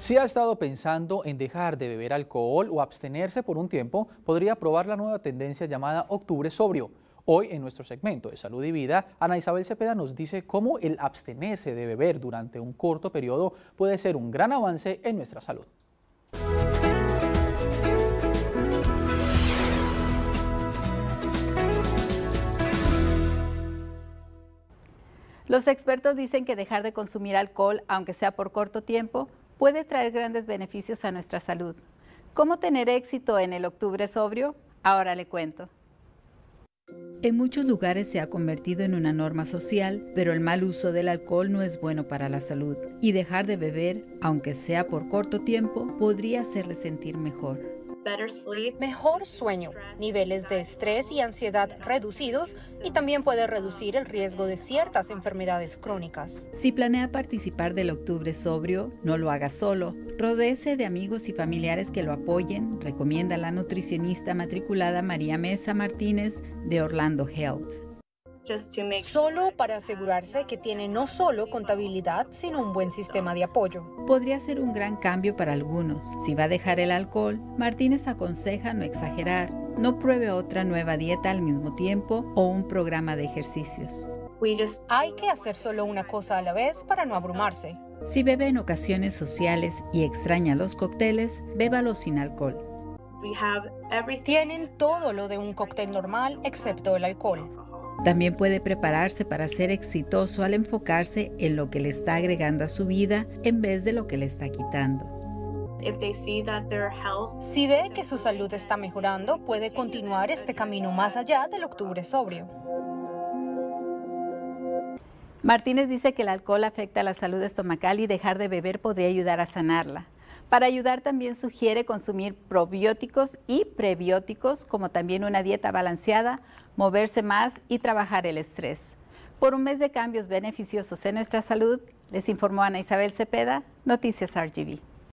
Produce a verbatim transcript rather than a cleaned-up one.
Si ha estado pensando en dejar de beber alcohol o abstenerse por un tiempo, podría probar la nueva tendencia llamada Octubre Sobrio. Hoy, en nuestro segmento de Salud y Vida, Ana Isabel Cepeda nos dice cómo el abstenerse de beber durante un corto periodo puede ser un gran avance en nuestra salud. Los expertos dicen que dejar de consumir alcohol, aunque sea por corto tiempo, puede traer grandes beneficios a nuestra salud. ¿Cómo tener éxito en el Octubre Sobrio? Ahora le cuento. En muchos lugares se ha convertido en una norma social, pero el mal uso del alcohol no es bueno para la salud. Y dejar de beber, aunque sea por corto tiempo, podría hacerle sentir mejor. Mejor sueño, niveles de estrés y ansiedad reducidos, y también puede reducir el riesgo de ciertas enfermedades crónicas. Si planea participar del Octubre Sobrio, no lo haga solo. Rodéese de amigos y familiares que lo apoyen, recomienda la nutricionista matriculada María Mesa Martínez de Orlando Health. Solo para asegurarse que tiene no solo contabilidad, sino un buen sistema de apoyo. Podría ser un gran cambio para algunos. Si va a dejar el alcohol, Martínez aconseja no exagerar. No pruebe otra nueva dieta al mismo tiempo o un programa de ejercicios. Hay que hacer solo una cosa a la vez para no abrumarse. Si bebe en ocasiones sociales y extraña los cócteles, bébalo sin alcohol. Tienen todo lo de un cóctel normal, excepto el alcohol. También puede prepararse para ser exitoso al enfocarse en lo que le está agregando a su vida en vez de lo que le está quitando. Si ve que su salud está mejorando, puede continuar este camino más allá del Octubre Sobrio. Martínez dice que el alcohol afecta a la salud estomacal y dejar de beber podría ayudar a sanarla. Para ayudar también sugiere consumir probióticos y prebióticos, como también una dieta balanceada, moverse más y trabajar el estrés. Por un mes de cambios beneficiosos en nuestra salud, les informó Ana Isabel Cepeda, Noticias R G V.